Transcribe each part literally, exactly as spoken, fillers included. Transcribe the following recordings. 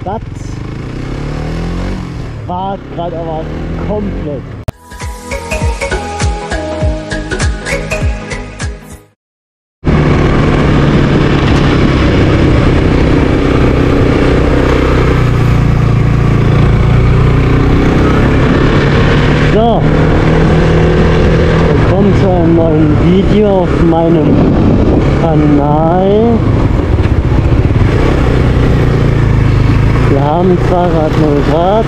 Das war gerade aber komplett. So, willkommen zu einem neuen Video auf meinem Kanal. Wir haben zwar gerade null Grad,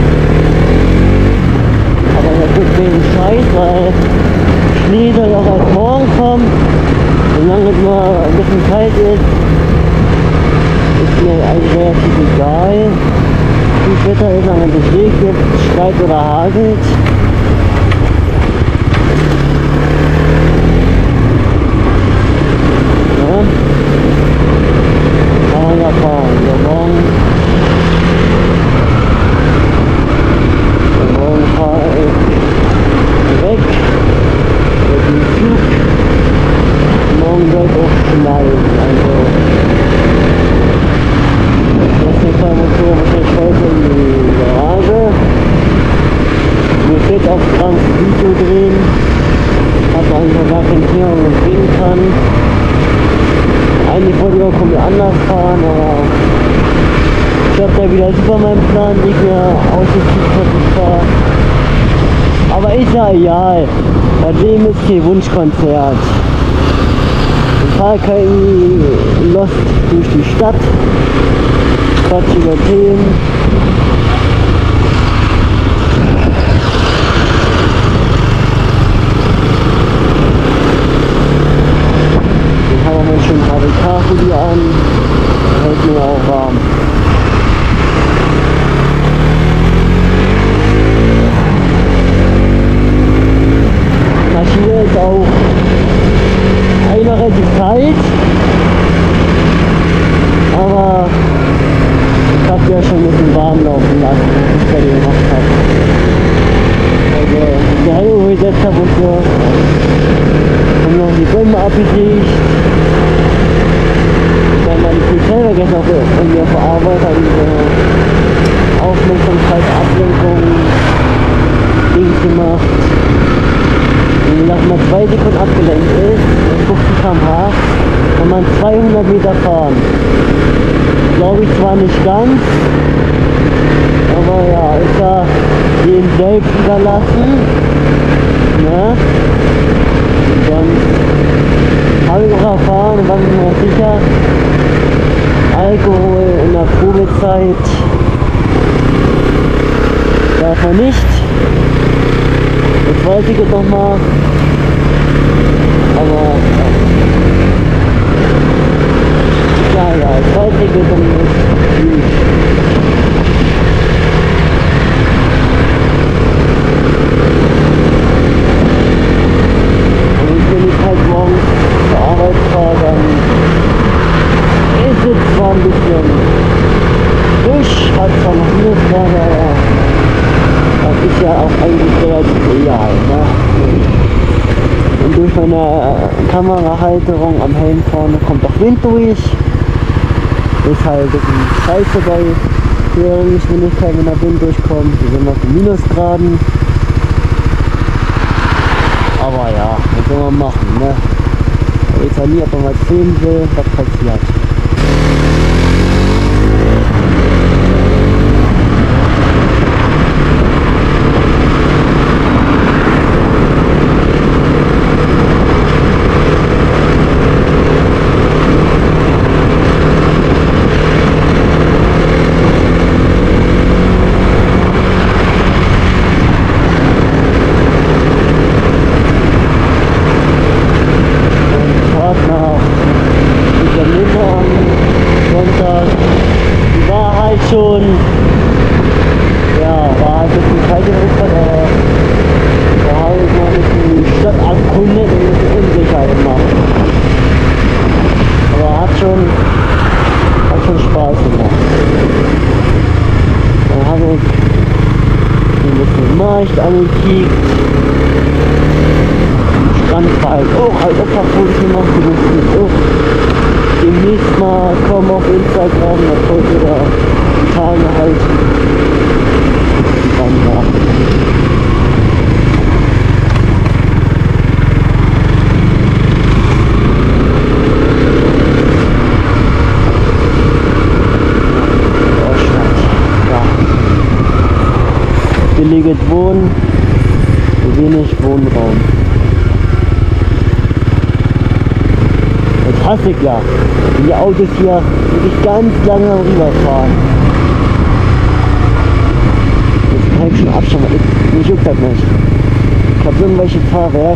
aber das gibt mir einen Scheiß, weil Schnee soll auch erst morgen kommen. Solange es nur ein bisschen kalt ist, ist mir eigentlich relativ egal, wie das Wetter ist, wenn es regnet, schneit oder hagelt. Ja. Kann man ja fahren. Ja, morgen, ja, morgen fahre ich weg mit dem Zug. Morgen soll es auch schneien. Also das ist ein Motor, muss ich heute in die Garage. Ich muss jetzt auch dran Video drehen. Hat man einfach gar kein Thema, wo man drehen kann. Eigentlich wollte ich auch komplett anders fahren, aber ich habe da wieder super meinen Plan, nicht mehr ausgekriegt, was ich fahre. Aber ist ja egal. Das Leben ist kein Wunschkonzert. Ich fahre irgendwie lost durch die Stadt, quatsch über Themen. Ich habe mir schon H D K-Hoodie an, hält mir auch warm. Das hier ist auch eigentlich relativ kalt, aber ich habe ja schon ein bisschen warm laufen lassen, was ich gerade gemacht habe. Also der Heilung gesetzt habe und so, und noch die Bäume abgesägt. Dann meine Polizei gestern auch von mir auf der Arbeit, hat diese Aufmerksamkeit, Ablenkung, Dings gemacht. Und nach mal zwei Sekunden abgelenkt ist, mit fünfzig Kilometer pro Stunde, kann man zweihundert Meter fahren. Glaube ich zwar nicht ganz, aber ja, ist ja jedem selbst überlassen. Ne? Und dann habe ich auch erfahren und war mir noch sicher, Alkohol in der Probezeit darf man nicht. Jetzt weiß ich es nochmal. Aber ja, ja, jetzt weiß ich es und nicht. Und wenn ich halt morgens zur Arbeit fahre, dann ist es zwar ein bisschen frisch, hat zwar noch Minusgrade, aber das ist ja auch eigentlich relativ egal. Ne? Und durch meine Kamerahalterung am Helm vorne kommt auch Wind durch. Ist halt ein bisschen scheiße bei höheren Geschwindigkeit, wenn der Wind durchkommt. Wir sind auf den Minusgraden. Aber ja, was soll man machen, ne? Ich weiß ja nie, ob man was filmen will, was passiert. Schon, ja, war halt ein bisschen kalt in Russland, aber da habe ich mal ein bisschen die Stadt erkundet und ein bisschen unsicher gemacht. Aber hat schon, hat schon Spaß gemacht. Dann habe ich ein bisschen Markt angekickt. Strand war halt auch, halt auch Fotos gemacht, die müssen auch demnächst mal kommen auf Instagram, das heute da letzten Tage halt dran war. Billiges Wohnen, wenig Wohnraum. Das hasse ich ja, wenn die Autos hier wirklich ganz lange rüberfahren. Jetzt kann ich schon abschauen, weil ich, mich juckt das nicht. Ich habe irgendwelche Fahrwerk.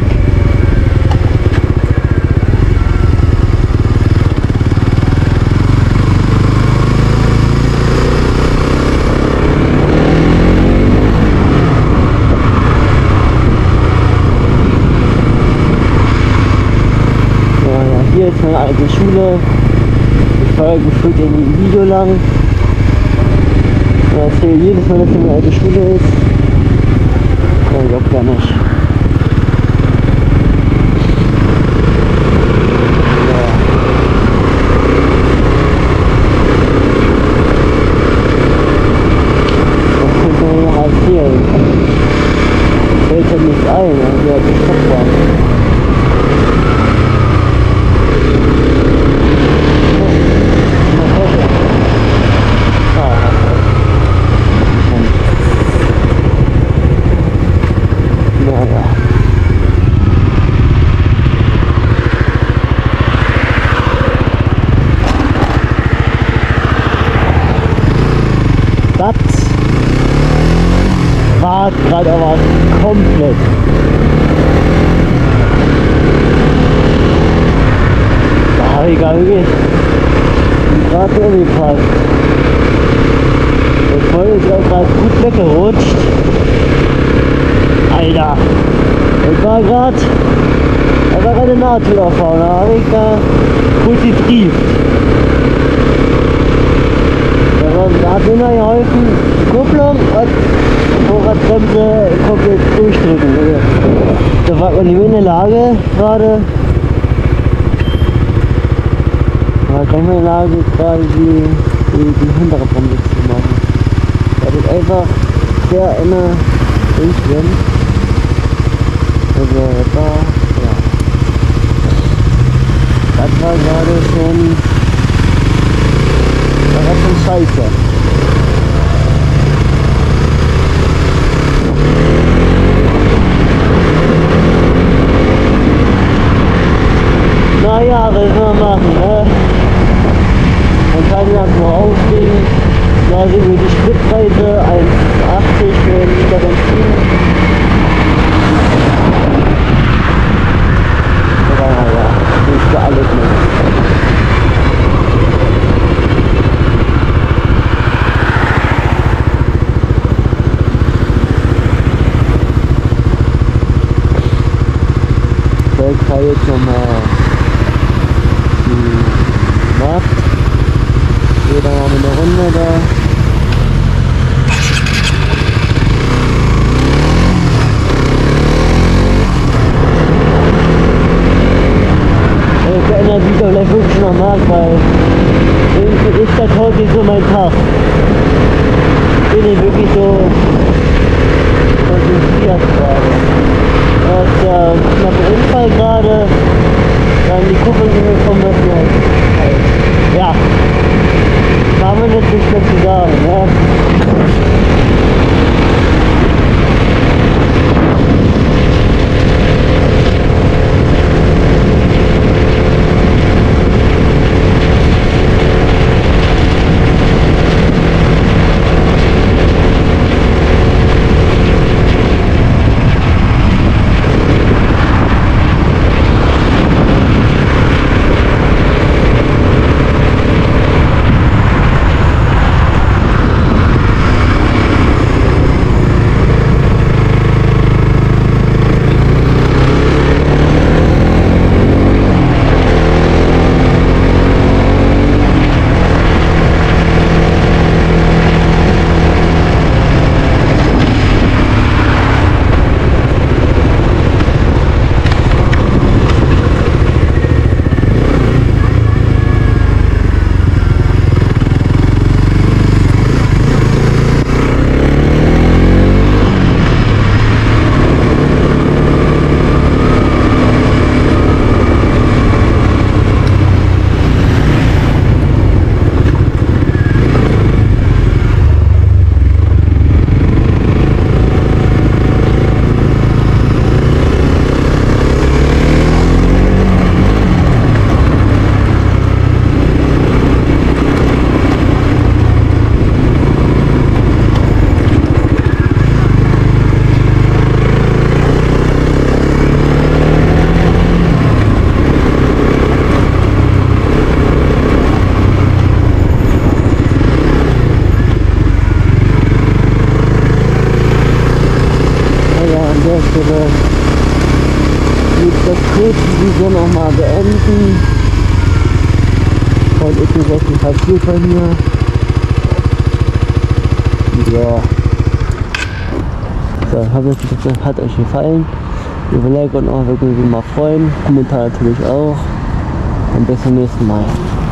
Hier ist meine alte Schule. Ich fahre gefühlt in ein Video lang. Ich erzähle jedes Mal, dass hier meine alte Schule ist. Ich glaube gar nicht. Ja. Was könnte man noch erzählen? Fällt ja nichts ein, also ja, die Stadt war. Das war gerade aber komplett. Da egal wie geht. Gerade umgepasst. Der Voll ist auch gerade gut weggerutscht. Alter! Das war gerade. Das war gerade eine Nahtürauffahren. Da habe ich da kurz getrieft. Da hat mir noch geholfen, Kupplung und Vorradbremse komplett durchdrücken. Da war man nicht mehr in der Lage gerade. Da war gar nicht mehr in der Lage, gerade die, die, die hintere Bremse zu machen. Da wird einfach sehr immer durchgehen. Also da, ja. Das war gerade schon. Das war schon scheiße. Naja, was will man machen, ne? Man kann ja nur auflegen. Da sind wir die Spritpreise eins achtzig für einen Liter Benzin. Aber naja, nicht für alles mehr. Ich fahre jetzt nochmal die Nacht. Hier dann haben wir eine Runde da. Das verändert sich doch vielleicht wirklich noch mal, weil irgendwie ist das heute so mein Tag. Ich bin ich wirklich so konzentriert gerade. Da ist der knappe Unfall gerade, dann die Kupplung gekommen ist. Ja, kann man jetzt nicht mehr zu sagen. Ne? Video nochmal beenden. Heute ist nicht wirklich passiert bei mir. Ja. So, ich hoffe, es hat euch gefallen. Über Like und auch wirklich immer freuen. Kommentar natürlich auch. Und bis zum nächsten Mal.